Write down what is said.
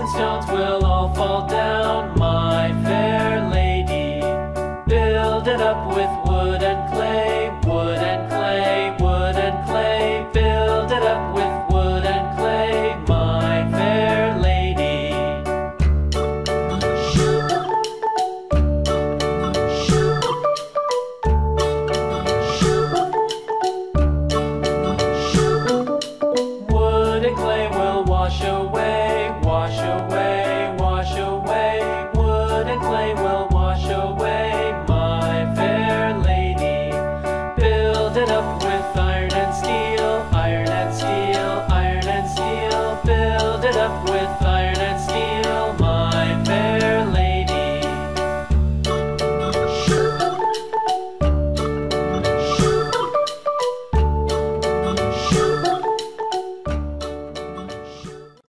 and stones will all fall down, my fair lady. Build it up with wood and clay, wood and clay, wood and clay. Build it up with wood and clay, my fair lady. Wood and clay will wash away, wash away, wash away. Wood and clay will wash away, my fair lady. Build it up with iron and steel, iron and steel, iron and steel. Build it up with